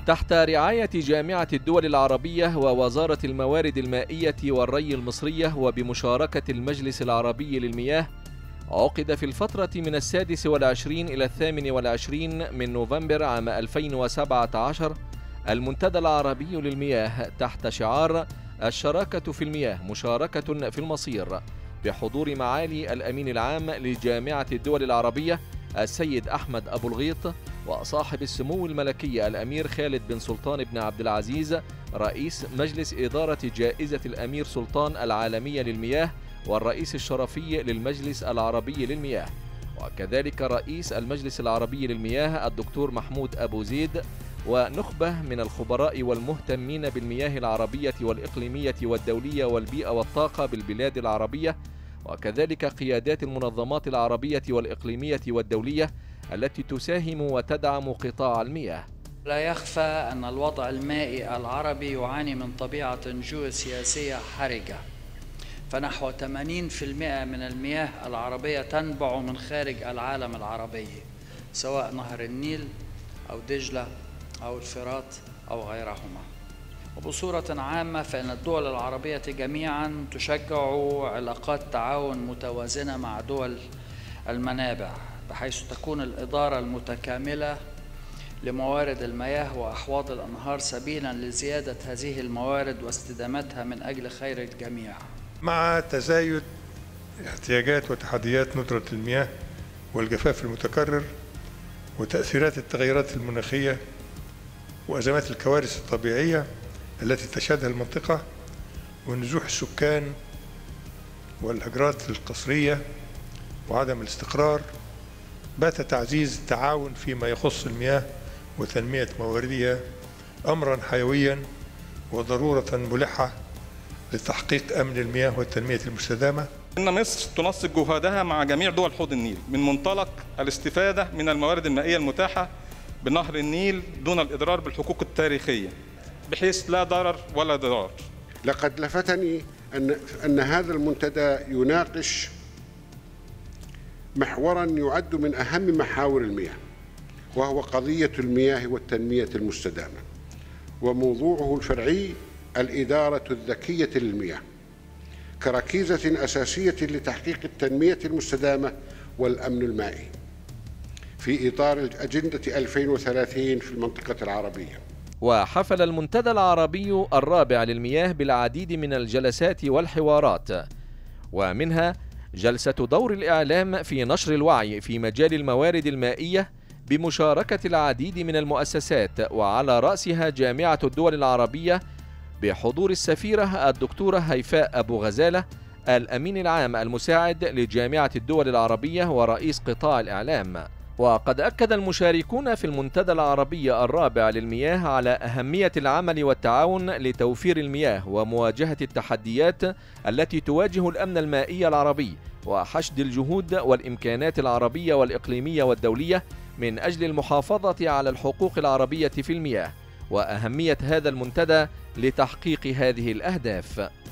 تحت رعاية جامعة الدول العربية ووزارة الموارد المائية والري المصرية وبمشاركة المجلس العربي للمياه، عقد في الفترة من 26 إلى 28 من نوفمبر عام 2017 المنتدى العربي للمياه تحت شعار الشراكة في المياه مشاركة في المصير، بحضور معالي الأمين العام لجامعة الدول العربية السيد أحمد أبو الغيط، وصاحب السمو الملكي الأمير خالد بن سلطان بن عبد العزيز رئيس مجلس إدارة جائزة الأمير سلطان العالمية للمياه والرئيس الشرفي للمجلس العربي للمياه، وكذلك رئيس المجلس العربي للمياه الدكتور محمود أبو زيد، ونخبة من الخبراء والمهتمين بالمياه العربية والإقليمية والدولية والبيئة والطاقة بالبلاد العربية، وكذلك قيادات المنظمات العربية والإقليمية والدولية التي تساهم وتدعم قطاع المياه. لا يخفى أن الوضع المائي العربي يعاني من طبيعة جيوسياسية حرجة، فنحو 80% من المياه العربية تنبع من خارج العالم العربي، سواء نهر النيل أو دجلة أو الفرات أو غيرهما. وبصورة عامة فإن الدول العربية جميعا تشجع علاقات تعاون متوازنة مع دول المنابع، بحيث تكون الإدارة المتكاملة لموارد المياه وأحواض الأنهار سبيلا لزيادة هذه الموارد واستدامتها من أجل خير الجميع. مع تزايد احتياجات وتحديات ندرة المياه والجفاف المتكرر وتأثيرات التغيرات المناخية وأزمات الكوارث الطبيعية التي تشهدها المنطقة ونزوح السكان والهجرات القسرية وعدم الاستقرار، بات تعزيز التعاون فيما يخص المياه وتنمية مواردها أمرا حيويا وضرورة ملحة لتحقيق أمن المياه والتنمية المستدامة. إن مصر تنسق جهودها مع جميع دول حوض النيل من منطلق الاستفادة من الموارد المائية المتاحة بنهر النيل دون الإضرار بالحقوق التاريخية، بحيث لا ضرر ولا ضرار. لقد لفتني أن هذا المنتدى يناقش محورا يعد من أهم محاور المياه، وهو قضية المياه والتنمية المستدامة، وموضوعه الفرعي الإدارة الذكية للمياه كركيزة أساسية لتحقيق التنمية المستدامة والأمن المائي في إطار أجندة 2030 في المنطقة العربية. وحفل المنتدى العربي الرابع للمياه بالعديد من الجلسات والحوارات، ومنها جلسة دور الإعلام في نشر الوعي في مجال الموارد المائية بمشاركة العديد من المؤسسات، وعلى رأسها جامعة الدول العربية بحضور السفيرة الدكتورة هيفاء أبو غزالة الأمين العام المساعد لجامعة الدول العربية ورئيس قطاع الإعلام. وقد أكد المشاركون في المنتدى العربي الرابع للمياه على أهمية العمل والتعاون لتوفير المياه ومواجهة التحديات التي تواجه الأمن المائي العربي، وحشد الجهود والإمكانات العربية والإقليمية والدولية من أجل المحافظة على الحقوق العربية في المياه، وأهمية هذا المنتدى لتحقيق هذه الأهداف.